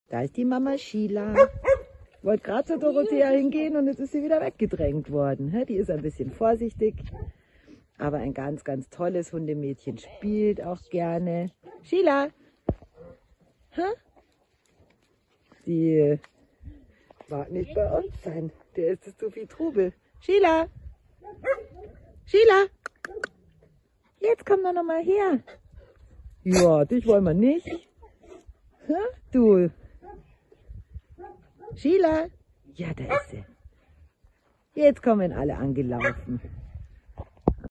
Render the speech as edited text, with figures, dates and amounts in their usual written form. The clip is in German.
Da ist die Mama Sheila. Wollte gerade zur Dorothea hingehen und jetzt ist sie wieder weggedrängt worden. Die ist ein bisschen vorsichtig, aber ein ganz, ganz tolles Hundemädchen, spielt auch gerne. Sheila! Die mag nicht bei uns sein. Der ist zu viel Trubel. Sheila! Sheila! Jetzt komm doch noch mal her. Ja, dich wollen wir nicht. Du. Sheila. Ja, da ist sie. Jetzt kommen alle angelaufen.